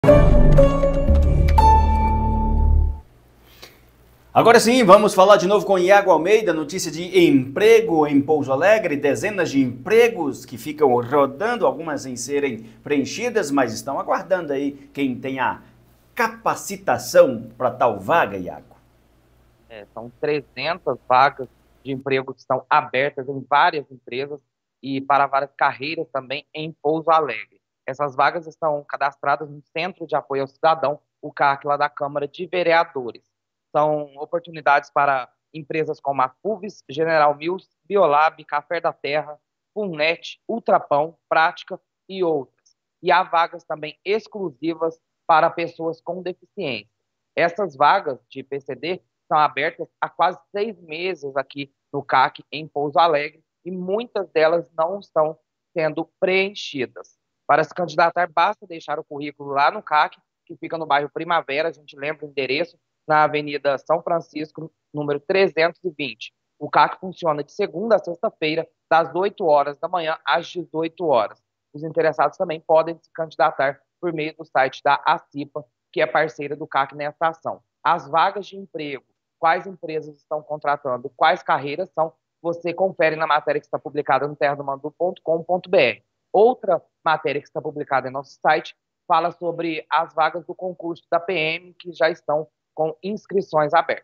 Agora sim, vamos falar de novo com Iago Almeida, notícia de emprego em Pouso Alegre, dezenas de empregos que ficam rodando, algumas sem serem preenchidas, mas estão aguardando aí quem tem a capacitação para tal vaga, Iago. São 300 vagas de emprego que estão abertas em várias empresas e para várias carreiras também em Pouso Alegre. Essas vagas estão cadastradas no Centro de Apoio ao Cidadão, o CAC lá da Câmara de Vereadores. São oportunidades para empresas como a FUVES, General Mills, Biolab, Café da Terra, Pulnet, Ultrapão, Prática e outras. E há vagas também exclusivas para pessoas com deficiência. Essas vagas de PCD são abertas há quase 6 meses aqui no CAC, em Pouso Alegre, e muitas delas não estão sendo preenchidas. Para se candidatar, basta deixar o currículo lá no CAC, que fica no bairro Primavera, a gente lembra o endereço, na Avenida São Francisco, número 320. O CAC funciona de segunda a sexta-feira, das 8 horas da manhã às 18 horas. Os interessados também podem se candidatar por meio do site da ACIPA, que é parceira do CAC nessa ação. As vagas de emprego, quais empresas estão contratando, quais carreiras são, você confere na matéria que está publicada no terradomandu.com.br. Outra matéria que está publicada em nosso site fala sobre as vagas do concurso da PM que já estão com inscrições abertas.